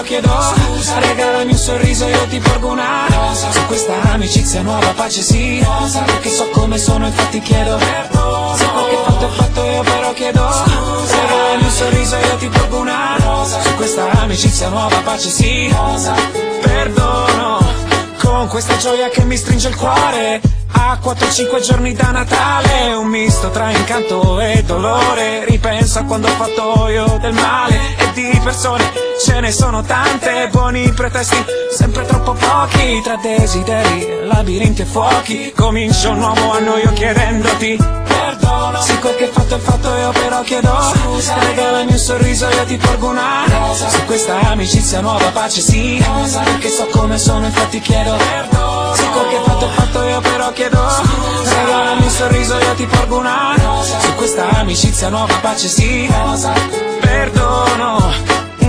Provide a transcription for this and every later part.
però chiedo scusa. Regalami un sorriso, io ti porgo una rosa. Su questa amicizia nuova pace sì, perché so come sono, infatti chiedo perdono. Se quel che fatto è fatto, io però chiedo scusa. Regalami un sorriso, io ti porgo una rosa. Su questa amicizia nuova pace sì, perdono. Con questa gioia che mi stringe il cuore, a 4-5 giorni da Natale, un misto tra incanto e dolore. Ripenso a quando ho fatto io del male, e di persone ce ne sono tante. Buoni pretesti, sempre troppo pochi, tra desideri, labirinti e fuochi. Comincio un nuovo anno io chiedendoti perdono. Sì, quel che fatto è fatto, io però chiedo scusa. Regalami un sorriso, io ti porgo una rosa. Su questa amicizia nuova pace sì, perché so come sono, infatti chiedo perdono. Sì, quel che fatto è fatto, io però chiedo scusa. Regalami un sorriso, io ti porgo una rosa. Su questa amicizia nuova pace sì, perdono.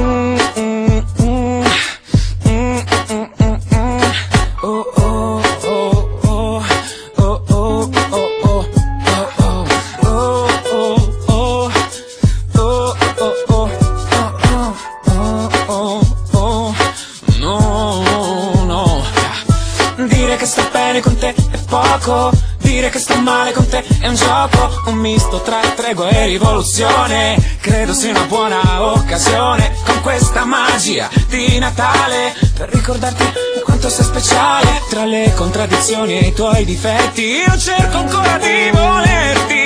Dire che sto bene con te è poco, dire che sto male con te è un gioco, un misto tra tregua e rivoluzione. Credo sia una buona occasione, con questa magia di Natale, per ricordarti quanto sei speciale. Tra le contraddizioni e i tuoi difetti, io cerco ancora di volerti.